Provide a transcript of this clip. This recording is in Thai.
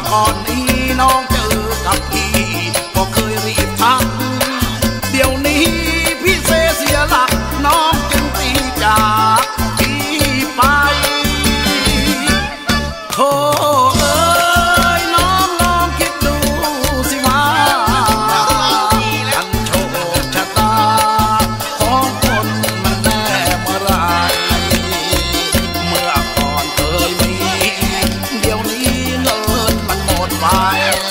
ก่อนนี้น้องเจอกับพี่ก็เคยรีบทักเดี๋ยวนี้พี่เสียหลักน้องจึงตีจากพี่ไปโธ่เอ้ยน้องลองคิดดูสิว่ากันโชคชะตาของคนมันแน่เมื่อไรเมื่อก่อนเคยมีเดี๋ยวนี้เงินมันหมดไป